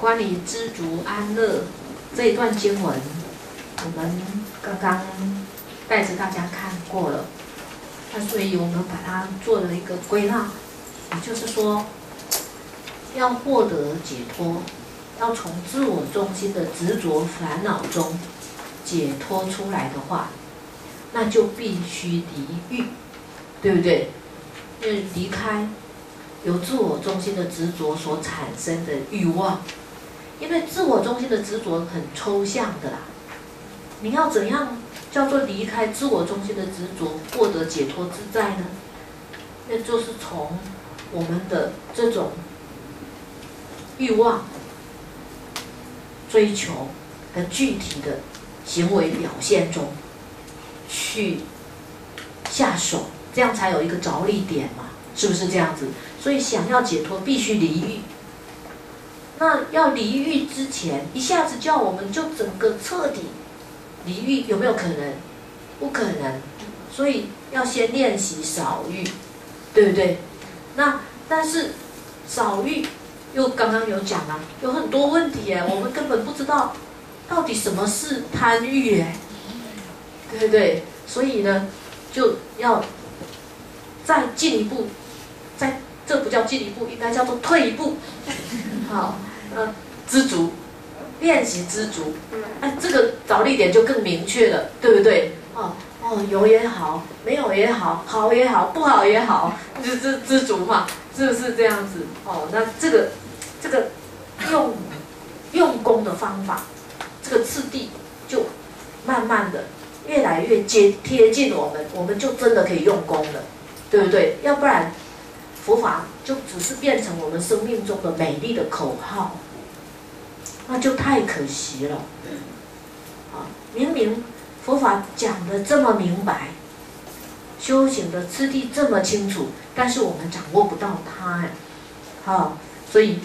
关于知足安乐这一段经文，我们刚刚带着大家看过了，那所以我们把它做了一个归纳，也就是说，要获得解脱，要从自我中心的执着烦恼中解脱出来的话，那就必须离欲，对不对？因为离开由自我中心的执着所产生的欲望，因为自我中心的执着很抽象的啦。你要怎样叫做离开自我中心的执着，获得解脱自在呢？那就是从我们的这种欲望、追求的具体的行为表现中去下手，这样才有一个着力点嘛，是不是这样子？所以想要解脱，必须离欲。那要离欲之前，一下子叫我们就整个彻底离欲，有没有可能？不可能。所以要先练习少欲，对不对？那但是少欲又刚刚有讲了，有很多问题耶，我们根本不知道到底什么是贪欲耶，对不对？所以呢，就要再进一步，这不叫进一步，应该叫做退一步。好，知足，练习知足，这个着力点就更明确了，对不对？有也好，没有也好，好也好，不好也好，就是知足嘛，是不是这样子？那这个用功的方法，这个次第就慢慢的越来越贴近我们就真的可以用功了，对不对？要不然佛法就只是变成我们生命中的美丽的口号，那就太可惜了。明明佛法讲得这么明白，修行的次第这么清楚，但是我们掌握不到它呀。所以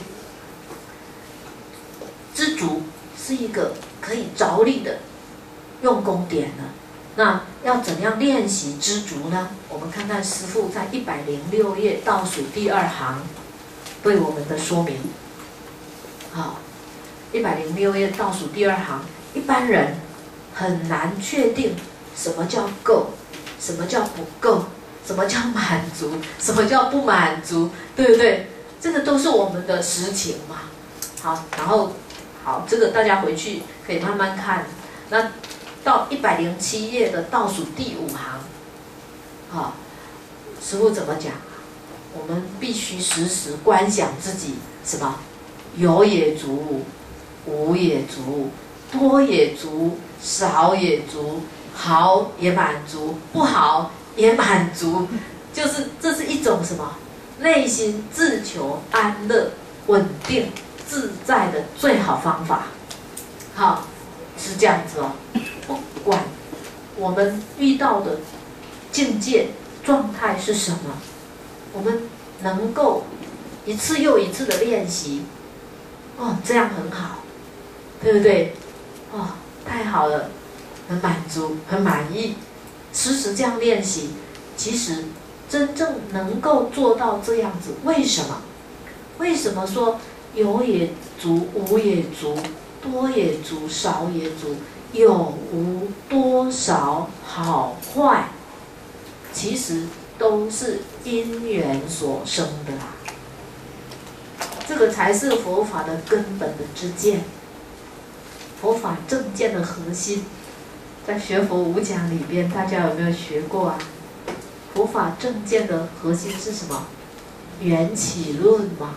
知足是一个可以着力的用功点了。那要怎样练习知足呢？我们看看师父在106页倒数第2行对我们的说明。106页倒数第2行，一般人很难确定什么叫够，什么叫不够，什么叫满足，什么叫不满足，对不对？这个都是我们的实情嘛。然后这个大家回去可以慢慢看。那到107页的倒数第5行，师父怎么讲？我们必须时时观想自己什么？有也足，无也足，多也足，少也足，好也满足，不好也满足，这是一种什么？内心自求安乐、稳定、自在的最好方法。是这样子不管我们遇到的境界状态是什么，我们能够一次又一次的练习，这样很好，对不对？太好了，很满足，很满意。时时这样练习，其实真正能够做到这样子，为什么？为什么说有也足，无也足，多也足，少也足，有无多少好坏，其实都是因缘所生的啦。这个才是佛法的根本的知见，佛法正见的核心。在学佛五讲里边，大家有没有学过啊？佛法正见的核心是什么？缘起论嘛。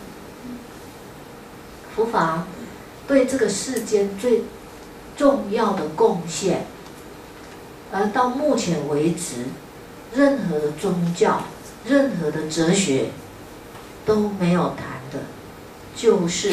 佛法对这个世间最重要的贡献，而到目前为止，任何的宗教、任何的哲学都没有谈的，就是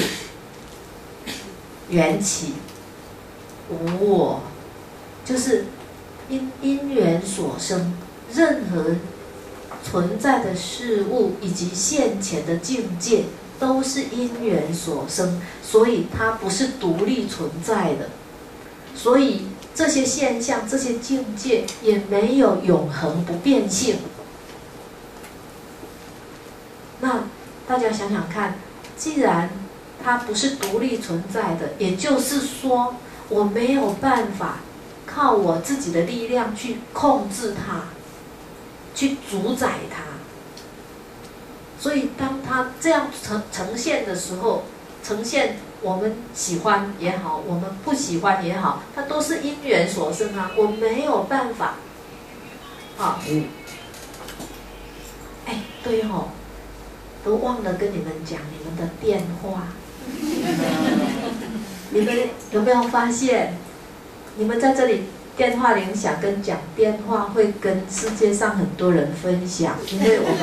缘起、无我，就是因缘所生，任何存在的事物以及现前的境界，都是因缘所生，所以它不是独立存在的。所以这些现象、这些境界也没有永恒不变性。那大家想想看，既然它不是独立存在的，也就是说，我没有办法靠我自己的力量去控制它，去主宰它。所以，当它这样呈现的时候，呈现我们喜欢也好，我们不喜欢也好，它都是因缘所生啊，我没有办法。啊，哎，对哦，都忘了跟你们讲你们的电话。你们有没有发现，你们在这里电话铃响跟讲电话会跟世界上很多人分享，因为我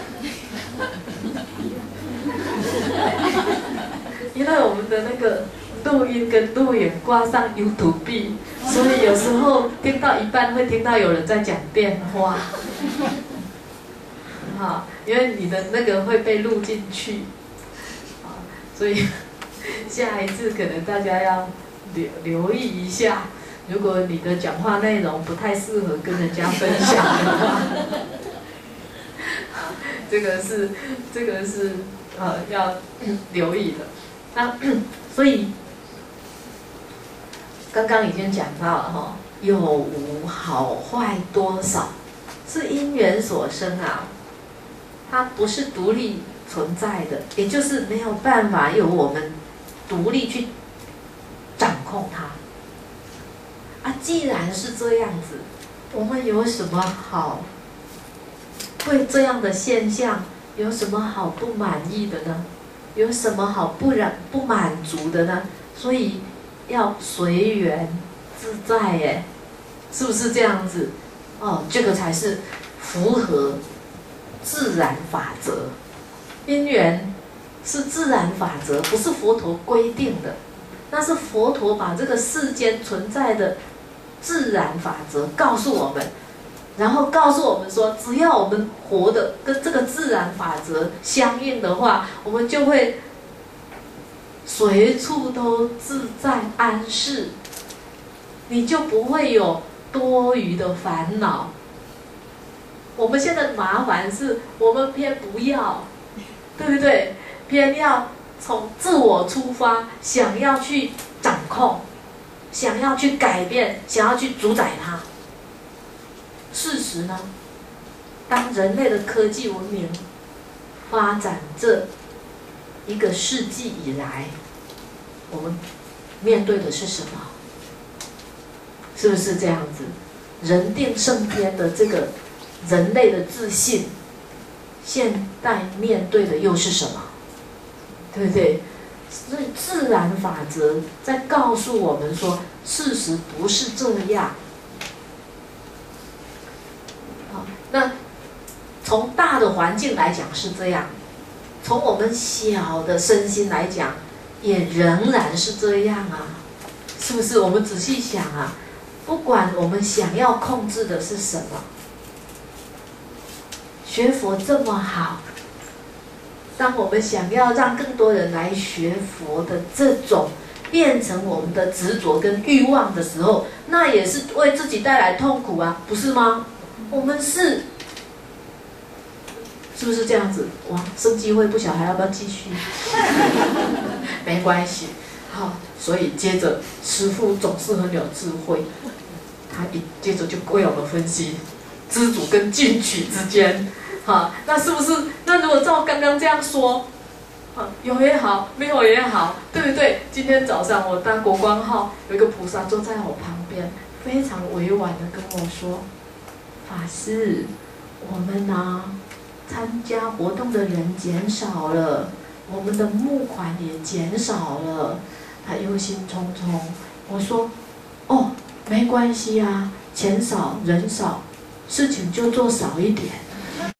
们的那个录音跟录影挂上 YouTube， 所以有时候听到一半会听到有人在讲电话，好，因为你的那个会被录进去，所以下一次可能大家要留意一下，如果你的讲话内容不太适合跟人家分享的话，这个是要留意的。那所以刚刚已经讲到了哈，有无好坏多少是因缘所生啊，它不是独立存在的，也就是没有办法由我们独立去掌控它啊。既然是这样子，我们有什么好对这样的现象有什么好不满意的呢？有什么好不满足的呢？所以要随缘自在耶，是不是这样子？哦，这个才是符合自然法则。因缘是自然法则，不是佛陀规定的，那是佛陀把这个世间存在的自然法则告诉我们。然后告诉我们说，只要我们活的跟这个自然法则相应的话，我们就会随处都自在安适，你就不会有多余的烦恼。我们现在的麻烦是我们偏不要，对不对？偏要从自我出发，想要去掌控，想要去改变，想要去主宰它。事实呢，当人类的科技文明发展这1个世纪以来，我们面对的是什么？是不是这样子？人定胜天的这个人类的自信，现代面对的又是什么？对不对？所以自然法则在告诉我们说，事实不是这样。那从大的环境来讲是这样，从我们小的身心来讲，也仍然是这样啊，是不是？我们仔细想啊，不管我们想要控制的是什么，学佛这么好，当我们想要让更多人来学佛的这种变成我们的执着跟欲望的时候，那也是为自己带来痛苦啊，不是吗？我们是不是这样子？哇，生机会不晓得还要不要继续？没关系，好，所以接着师父总是很有智慧，他接着就为我们分析知足跟进取之间，那是不是？那如果照刚刚这样说，有也好，没有也好，对不对？今天早上我搭国光号，有一个菩萨坐在我旁边，非常委婉的跟我说。法师，我们参加活动的人减少了，我们的募款也减少了，他忧心忡忡。我说，哦，没关系啊，钱少人少，事情就做少一点。